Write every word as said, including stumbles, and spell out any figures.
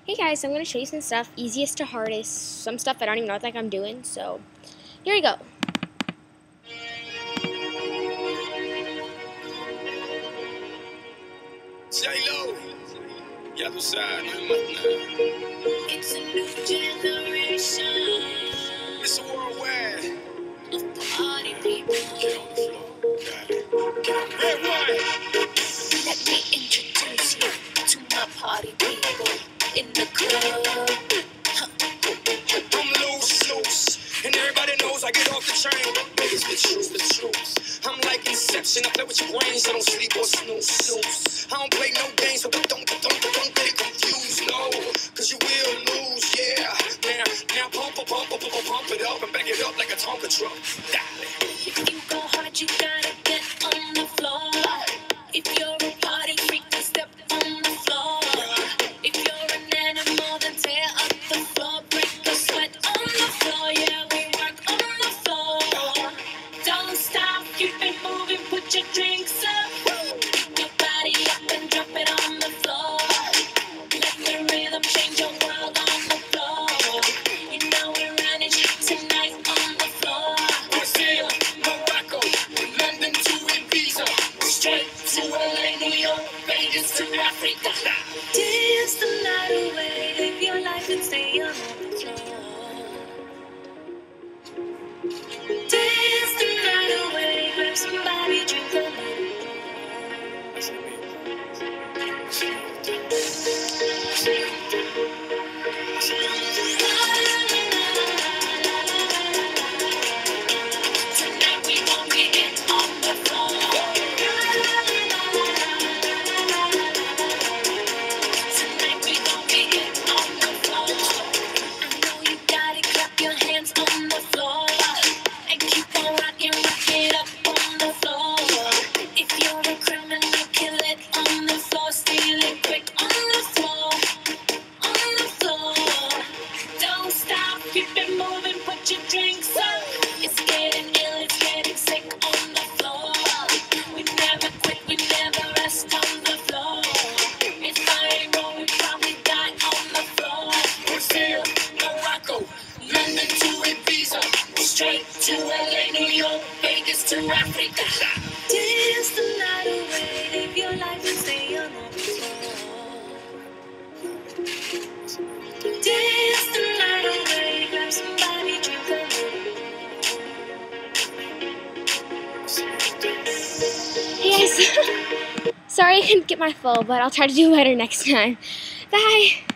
Hey guys, I'm going to show you some stuff, easiest to hardest, some stuff I don't even know what I'm doing, so here we go. J-Lo, ya tú sabes, no hay más nada. It's a new generation. It's a worldwide of party people. Get on the floor, got it. Get on the red wine. Let me introduce you to my party people in the club. Huh. I'm loose, loose, and everybody knows I get off the train. It's the truth, the truth. I'm like Inception. I play with your brains. I don't sleep or snooze, snooze. I don't play no games, so don't, don't, don't, don't get confused, no. Cause you will lose, yeah. Now, now pump, pump, pump, pump, pump, pump it up and back it up like a Tonka truck. Dale. If you go hard, you gotta get on the floor. If you're a party freak, then step on the floor. If you're an animal, then tear up the floor. Break a sweat on the floor, yeah, we work on the floor. Don't stop, keep it moving, put your drinks up. Your body up and drop it on the floor. Let the rhythm change your world on the floor. You know we're running tonight on the floor. Brazil, Morocco, London to Ibiza, straight to L A, New York, Vegas to Africa. Dance the night away, live your life and stay on the floor. Dance the night away, grab somebody, drink a little. Tonight we gon' get it on the floor. Tonight we gon' get it on the floor. I know you got it, clap your hands on the floor. And keep on rocking, rock it up on the floor. If you're a criminal, kill it on the floor. Steal it quick on the floor. On the floor. Don't stop, keep it moving, put your drinks up. It's getting ill, it's getting sick on the floor. We never quit, we never rest on the floor. If I ain't wrong, we probably die on the floor. Brazil, Morocco, London to Ibiza, straight to L A, New York, Vegas to Africa. Dance the night away, live your life and stay on the floor. Dance the night away, grab somebody, drink a little. Hey guys, sorry I couldn't get my full, but I'll try to do better next time. Bye!